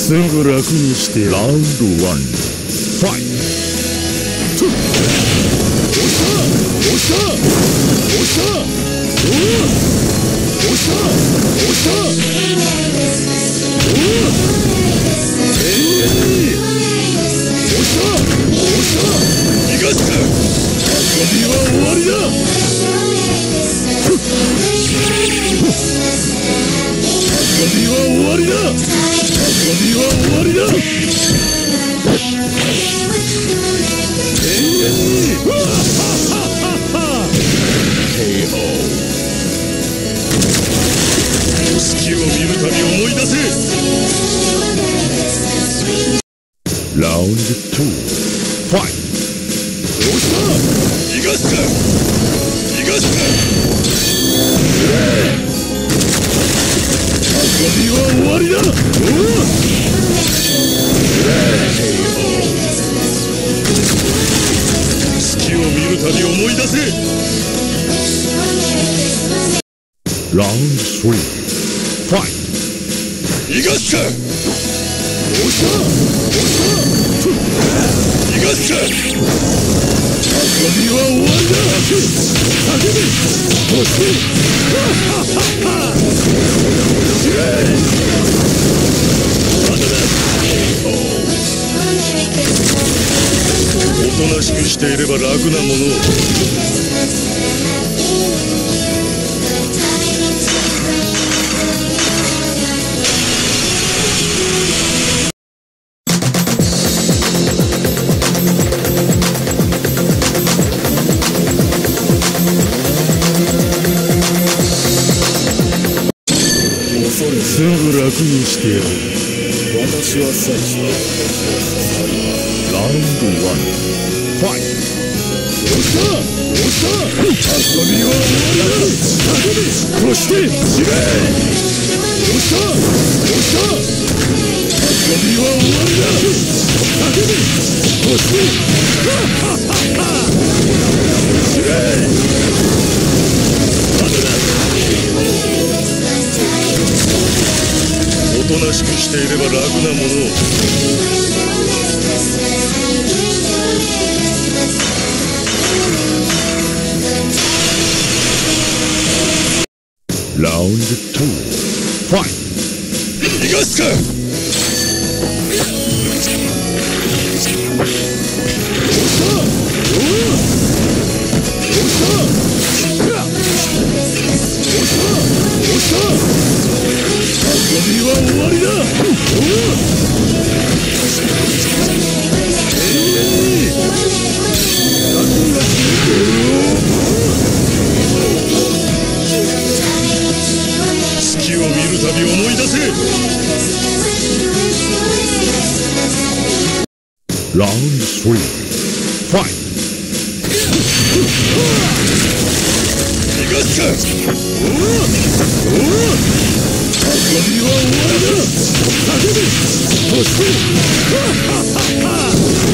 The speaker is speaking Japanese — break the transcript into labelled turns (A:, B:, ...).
A: すぐ楽にしてラウンド1ファイト。押月を見るたび思い出せ。ラウンド2ファイト。逃がすか逃がすか。遊びは終わりだ。月を見るたび思い出せ。ラウンド3ファイト。逃がすか。逃がすか。遊びは終わりだ。叫べ。そしておとなしくしていれば楽なものを。すぐ楽にしてやる。私は最初。ラウンド1ファイト。押した遊びは終わりだ。そして司令。押した遊びは終わりだ。そして司令。おとなしくしていれば楽なものを。ラウンド2ファイト。逃がすか。遊びは終わりだ。月を見るたび思い出せ。ラウンド3ファイト。逃がすか。遊びは終わりだ。叫べ。そして